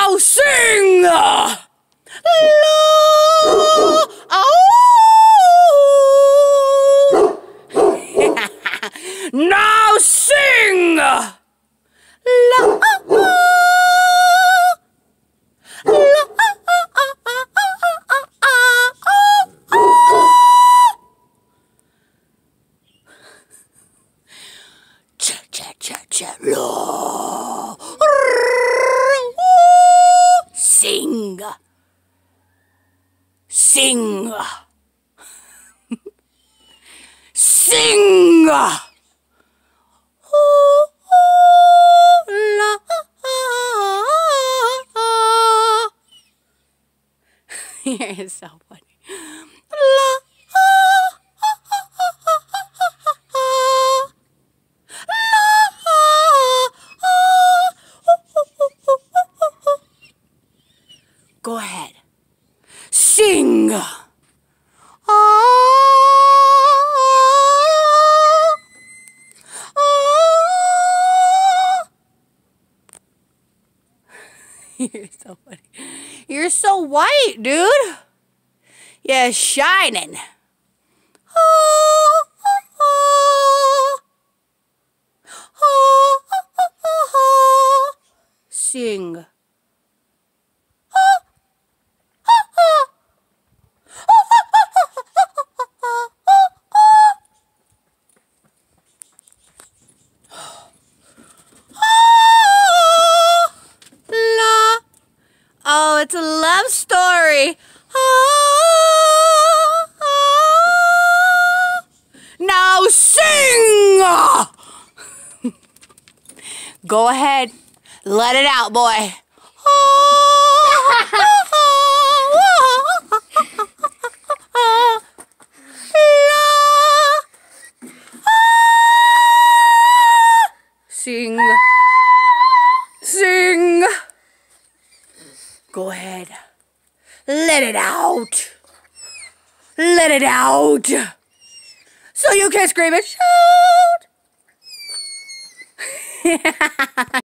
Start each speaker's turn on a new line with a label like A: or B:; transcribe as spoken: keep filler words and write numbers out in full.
A: Now sing! La, oh. Now sing! La, oh. Cha cha cha cha lo. Sing. Sing. Sing. You're so funny. Go ahead. Sing. You're so funny. You're so white, dude. Yeah, shining. Sing. Oh, it's a love story. Now sing! Go ahead. Let it out, boy. Sing. Sing. Go ahead. Let it out. Let it out. So you can scream and shout.